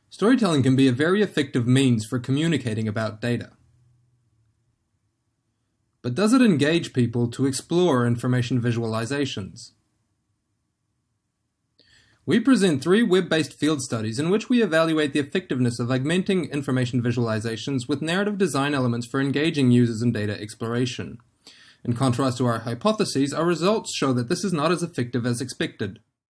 Storytelling can be a very effective means for communicating about data. But does it engage people to explore information visualizations? We present 3 web-based field studies in which we evaluate the effectiveness of augmenting information visualizations with narrative design elements for engaging users in data exploration. In contrast to our hypotheses, our results show that this is not as effective as expected.